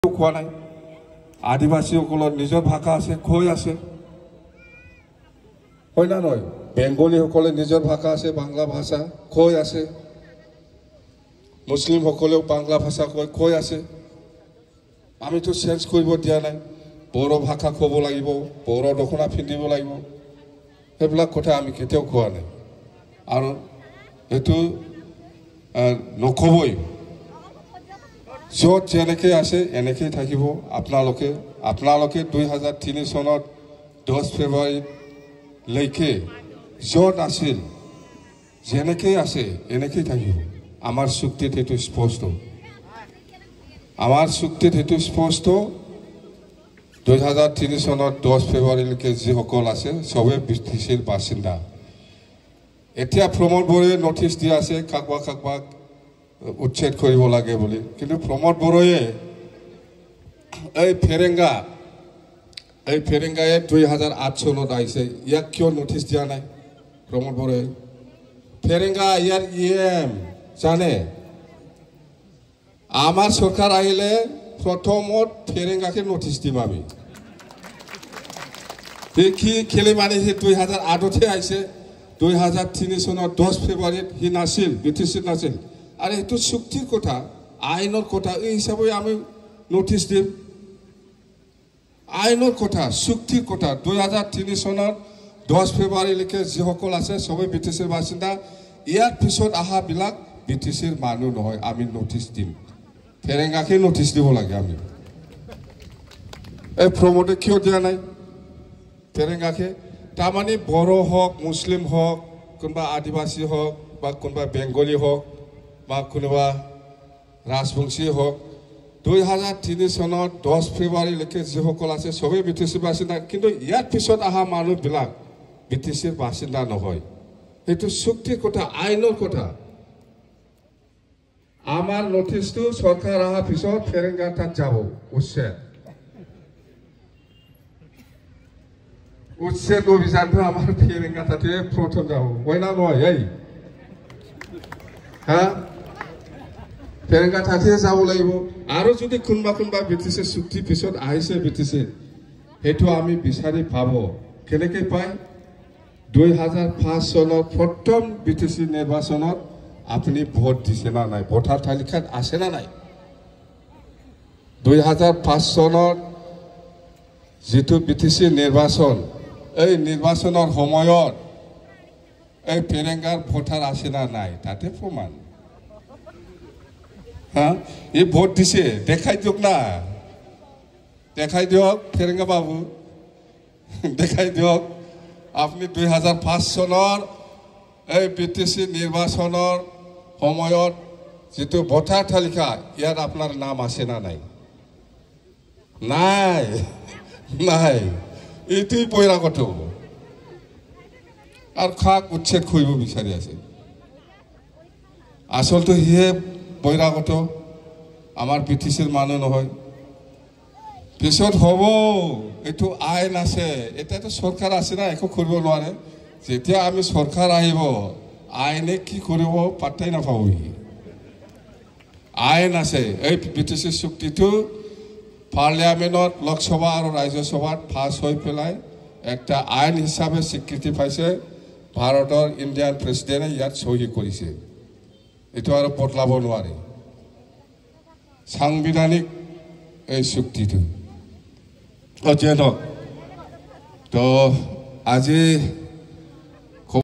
কোৱা নাই আদিবাসীসকলৰ নিজৰ ভাষা আছে কৈ আছে হয় না নহয় বেংগলীসকলে নিজৰ ভাষা আছে বাংলা ভাষা কৈ আছে মুছলিমসকলেও বাংলা ভাষা কৈ আছে আমিতো চেঞ্জ কৰিব দিয়া নাই বড়ো ভাষা ক'ব লাগিব বড়ো দখনা পিন্ধিব লাগিব সেইবিলাক কথা আমি কেতিয়াও কোৱা নাই আৰু এটো নকবই য'ত যেনেকে আছে এনেকেই থাকিব আপোনালোকে 2003 চনত 10 ফেব্ৰুৱাৰীত লৈকে য'ত আছিল যেনেকেই আছে এনেকেই থাকিব আমাৰ চুক্তিত হেতু স্পষ্ট আমাৰ চুক্তিত হেতু স্পষ্ট 2003 চনত 10 ফেব্ৰুৱাৰীলৈকে যিসকল আছে সবে ব্ৰিটিছৰ বাসিন্দা এতিয়া প্ৰমোদ বড়োৱে নটিছ দিয়া আছে কাকবাক উচ্ছেদ কৰিব লাগে বুলি কিন্তু প্ৰমোদ বড়োৱে এই ফেৰেঙ্গায়ে 2008 চনত আহিছে ইয়াক কিয় নটিছ দিয়া নাই প্ৰমোদ বড়োৱে ফেৰেঙ্গা ইয়াৰ ইএম জানে আমাৰ সরকার আহিলে প্রথমত ফেরেঙ্গাকে নোটিস দিম আমি কি খেলে মানে 2008 আইছে 2003 চনত 10 ফেব্রুয়ারিত হি নাছিল ব্রিটিশ নাছিল আর এটো চুক্তির কথা আইনৰ কথা এই হিসাবে আমি নোটিস দিম আইনৰ কথা চুক্তির কথা 2003 চনত 10 ফেব্রুয়ারিলৈকে যিসকল আছে সবে ব্রিটিশের বাসিন্দা ইয়াৰ পিছত আহা বিলাক ব্রিটিশের মানুহ নহয় আমি নোটিস দিম ফেরেঙ্গাকে নোটিস দিব লাগে আমি এই প্রমোদে কিয় দিয়া নাই ফেরেঙ্গাকে তামানে বড়ো হোক মুসলিম হোক কোনবা আদিবাসী হোক বা কোনবা বেঙ্গলি হোক বা কোনবা রাজবংশী হোক 2003 চনত 10 ফেব্রুয়ারিলৈকে যিসকল আছে সবে ব্রিটিশের বাসিন্দা কিন্তু ইয়াৰ পিছত আহা মানুহবিলাক ব্রিটিশের বাসিন্দা নহয় সেইটো চুক্তিৰ কথা আইনৰ কথা আমার নোটিস তো সরকার আহা পিছত ফেরেঙ্গা তাত যাব উচ্ছেদ অভিযানটো আমার ফেরেঙ্গা তাতে প্রথম যাব হয় না নয় এই হ্যাঁ ফেরেঙ্গা তাতে যাব লাগিব আর যদি কোনবা ব্রিটিশের চুক্তি পিছত আহিছে ব্রিটিশের সেইটো আমি বিচারি পাব কেনেকে পায় 2005 চনত প্রথম ব্রিটিশ নির্বাচনত আপনি ভোট দিছে না নাই ভোটার তালিকাত আছে না নাই 2005 চনত যেটো ব্রিটিশ নির্বাচন এই নির্বাচনের সময়ত এই ফেরেঙ্গার ভোটার আছে না নাই তাতে প্রমাণ হ্যাঁ এই ভোট দিছে দেখাই দিওক না দেখাই দিওক ফেরেঙ্গা বাবু দেখাই দিওক আপনি 2005 চনৰ এই ব্রিটিশ নির্বাচনের সময়ত যেটো ভোটার তালিকা ইয়াত আপনার নাম আছে না নাই নাই নাই এইটোই বৈরাগত আর খাক উচ্ছেদ কৰিব বিচাৰি আছে আসলতে হিয়ে বৈরাগত আমার ব্রিটিশের মানুহ নহয় পিছত হব এইটো আইন আছে এতিয়াতো সরকার আছে না একো কৰিব নোৱাৰে যেতিয়া আমি সরকার আহিব আইনে কি কৰিব পাত্তাই নাপাবহি আইন আছে এই ব্রিটিশের চুক্তিটো পার্লিয়ামেন্টত লোকসভা আর রাজ্যসভাত পাস হৈ পেলাই একটা আইন হিসাবে স্বীকৃতি পাইছে ভারতের ইন্ডিয়ান প্রেসিডেন্টে ইয়াত সহি কৰিছে এটো আর বদলাব নোৱাৰে সাংবিধানিক এই চুক্তিটো তো আজি